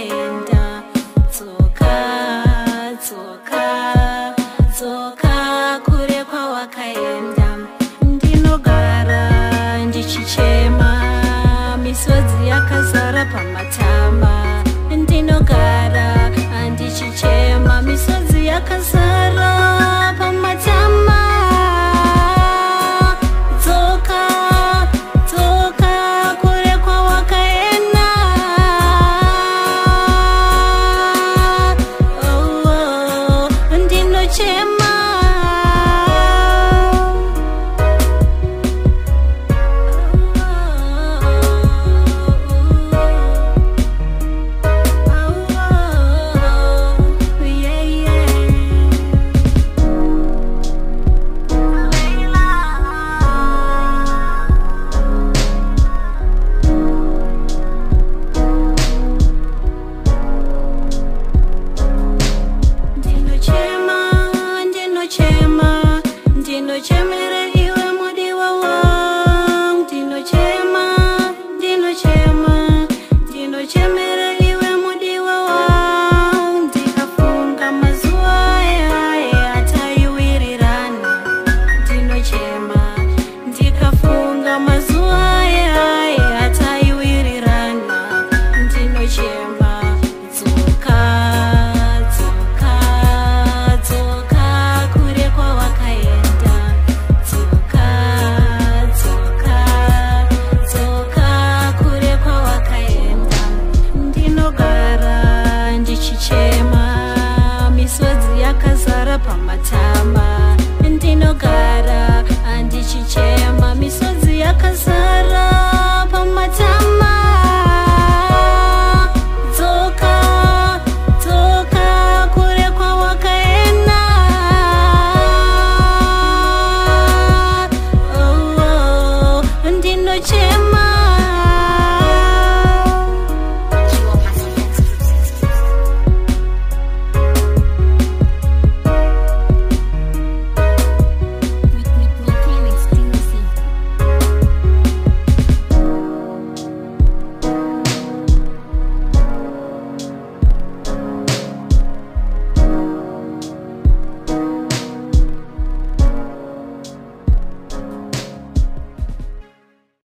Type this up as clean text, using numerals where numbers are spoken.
wakaenda. Dzoka, dzoka, dzoka kure kwawakaenda. Ndinogara ndichichema, misodzi yakazara pamatama. Ndinogara ndichichema, misodzi yakazara pamatama. Dzoka, dzoka kure kwawakaenda. Oh, oh, ndinochema. Ndinochemera iwe mudiwa wangu. Ndinochema, ndinochema, ndinochemera iwe mudiwa wangu. Ndikafunga mazuva aya ataiwirirana. Ndinochema, ndikafunga mazuva aya ataiwirirana. Ndinochema. Dzoka, dzoka, dzoka kure kwawakaenda. Dzoka, dzoka, dzoka kure kwawakaenda. Ndinogara ndichichema, misodzi yakazara pamatama. Ndinogara ndichichema, misodzi yakazara pamatama. Dzoka, dzoka kure kwawakaenda. Oh, oh, ndinochema.